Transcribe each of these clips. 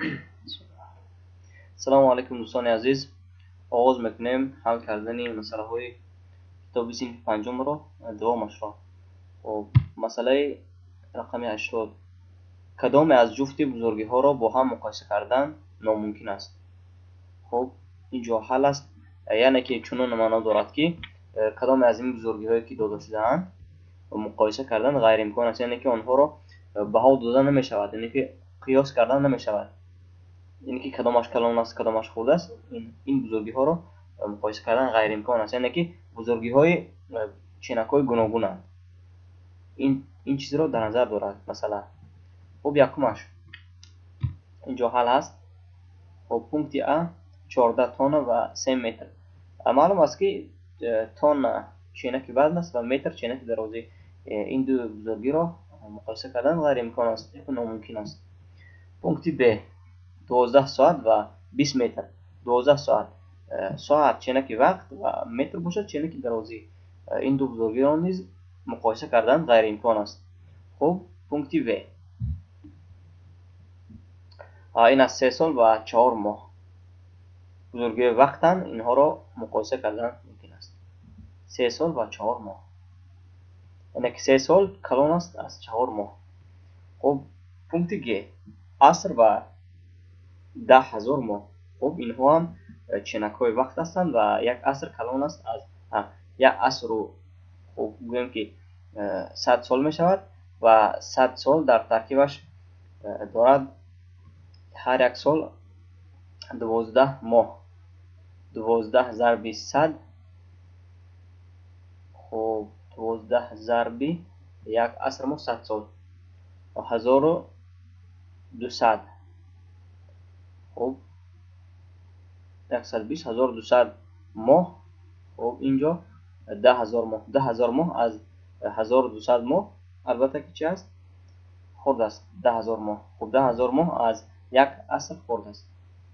سلام علیکم دوستان عزیز. آغاز میکنیم حل کردن مسئله های کتاب صنف پنجم رو دوامش را. خب مسئله رقم 80 کدام از جفت بزرگی ها را با هم مقایسه کردن ناممکن است؟ خب اینجا حل است، یعنی که چنان معنا دارد که کدام از این بزرگی هایی که داده شده‌اند مقایسه کردن غیر امکان است، یعنی که آنها را بها دادن نمی شود، یعنی که قیاس کردن نمی شود. یعنی که کدامش کلان است کدامش خرد است، این بزرگی ها را مقایسه کردن غیر امکان است، یعنی که بزرگی های چنک های گوناگون است. این چیز را در نظر دارد. مثلا خب یکمش اینجا حل است. خب پونکت ا 14 تن و 3 متر. معلوم است که تن چنک وزن است و متر چنک درازی. این دو بزرگی را مقایسه کردن غیر امکان است، ناممکن است. پونکت ب 12 ساعت و 20 متر. 12 ساعت چنک وقت و متر باشد چنک درازی. این دو بزرگی را نیز مقایسه کردن غیر امکان است. خب پونکت و این از 3 سال و 4 ماه بزرگی وقتن، اینها را مقایسه کردن ممکن است. 3 سال و 4 ماه، یعنی که 3 سال کلان است از 4 ماه. خب پونکت گ عصر و 10,000 ماه. خب اینها هم چنک های وقت هستند و یک عصر کلان است از یک عصر رو خب گویم که 100 سال می شود و 100 سال در ترکیبش دارد هر یک سال 12 ماه. 12 ضرب 100، خب 12 ضرب یک عصر ماه 100 سال و 1200. خب 120 1200 ماه. خب اینجا 10,000 ماه. 10,000 ماه از 1200 ماه البته که چی است؟ خرد است. 10,000 ماه. خب 10,000 ماه از یک عصر خرد است.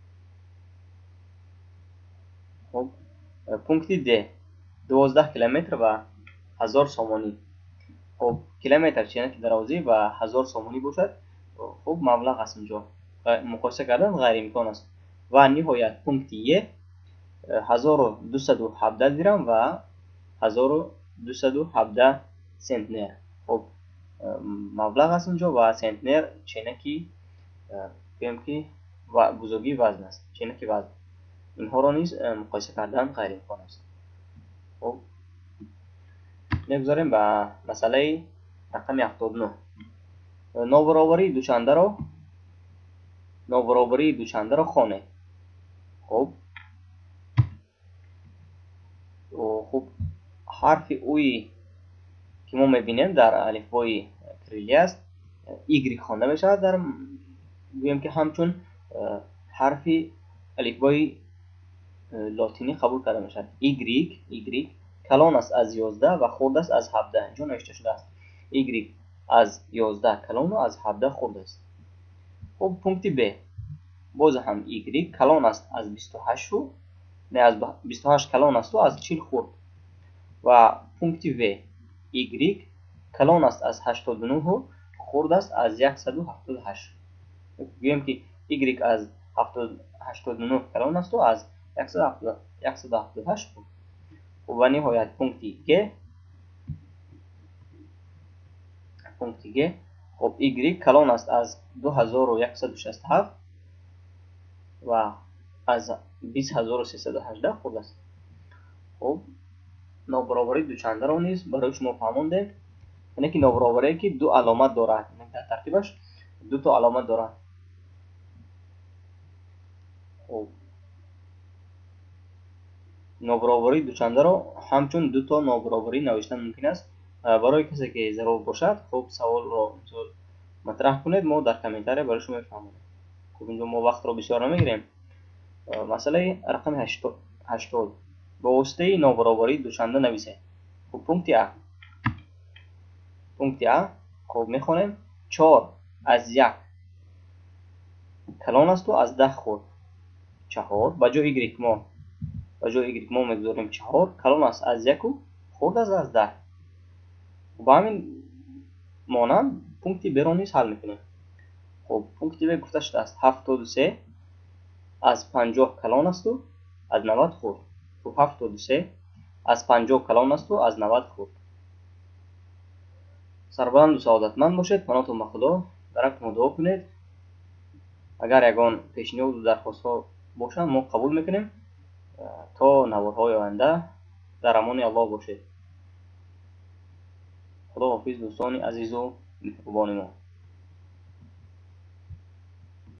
خب پونکت د 12 کیلومتر و 1000 سومانی. خب کیلومتر چنک درازی و 1000 سومانی باشد. خب مبلغ است، اینجا مقایسه کردن غیر امکان است. و نهایت پونکت ی 1217 درهم و 1217 سنتنر. خب مبلغ است اینجا و سنتنر چنکی بگیم که بزرگی وزن است، چنکی وزن. اینها را نیز مقایسه کردن غیر امکان است. خب میگذاریم به مسئله رقم 79 نابرابری دوچنده را خوانه. خب حرف اوی که ما میبینیم در الفبای کریلی است، ایگریک خوانده می شود. در گویم که همچون حرف الفبای لاتینی قبول کرده می شود. ایگریک کلان است از 11 و خرد است از 17. اینجا نوشته شده است ایگریک از 11 کلان و از 17 خرد است. خب پونکت ب باز هم ایگریک کلان است از 28 و نه از 28 کلان است و از 40 خرد. و پونکت و ایگریک کلان است از 89 و خرد است از 178. گویم که ایگریک از 89 کلان است و از 178 خرد. و نهایت پونکت گ خب ایگریک کلان است از 2167 و از 20318 خرد است. خب نابرابری دوچنده را نیز برای شما فهماندیم، یعنی که نابرابری که دو علامت دارد، یعنی در ترکیبش دو تا علامت دارد. خب نابرابری دوچنده را همچون دو تا نابرابری نوشتن ممکن است. برای کسی که ضرور باشد خب سوال را مطرح کنید، ما در کامنتاری برای شما میفهمونیم. خب اینجا ما وقت را بسیار نمیگیریم. مسئله رقم 80 با واسطه نابرابری دوچنده نویسید. خب پونکت ا خب میخوانیم 4 از 1 کلان است و از 10 خرد. 4 با جای ایگریک ما میگذاریم 4 کلان است از 1 و خرد است از 10. با همین مانند پونکت ب را نیز حل میکنیم. خب پونکتی به گفته شده است 73 از 50 کلان است و از 90 خورد. خب 73 از 50 کلان است و از 90 خورد. سربلند و سعادتمند باشید. پناهتون به خدا. در حق ما دعا کنید. اگر یگان پیشنهاد و درخواست ها باشند ما قبول میکنیم. تا نوارهای آینده در امان الله باشید. خدا حافظ دوستان عزیز و مهربان ما.